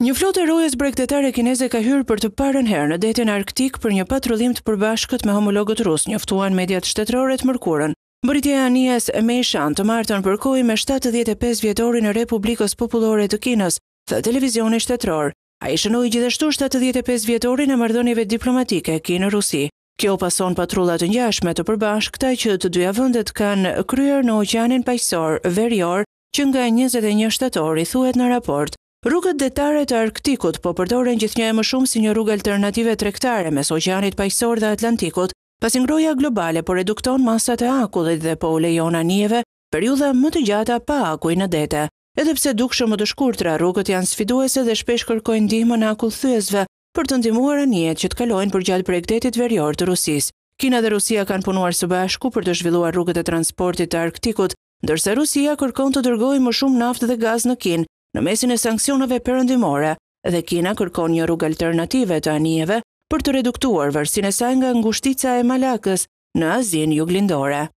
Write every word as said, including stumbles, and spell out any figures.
Një flotë e rojës bregdetare kineze ka hyrë për të parën herë në detin arktik për një patrullim të përbashkët me homologët rus, njoftuan mediat shtetërore të mërkurën. Mbërritja e anijes Meishan të martën përkoi me shtatëdhjetë e pesë vjetorin e Republikës Popullore të Kinës, tha televizioni shtetëror. Ai shënoi gjithashtu shtatëdhjetë e pesë vjetorin e marrëdhënieve diplomatike Kinë-Rusi. Kjo pason patrullat të ngjashme të përbashkëta që të dyja vendet kanë kryer në Oqeanin Paqësor Verior që nga njëzet e një shtatori, thuhet në raport. Rrugët detare të Arktikut po përdoren gjithnjë e më shumë si një rrugë alternative tregtare mes Oqeanit Paqësor dhe Atlantikut, pasi ngrohja globale po redukton masat e akullit dhe po u lejon anijeve periudha më të gjata pa akuj në dete. Edhe pse dukshëm më të shkurtra, rrugët janë sfiduese dhe shpesh kërkojnë ndihmën e akullthyesve për të ndihmuar anijet që të kalojnë përgjatë bregdetit verior të Rusisë. Kina dhe Rusia kanë punuar së bashku për të zhvilluar rrugët e transportit të Arktikut, ndërsa Rusia kërkon të dërgojë më shumë naftë dhe gaz në Kinë në mesin e sanksioneve perëndimore, dhe Kina kërkon një rrugë alternative të anijeve për të reduktuar varësinë e saj nga ngushtica e Malakës në Azinë Juglindore.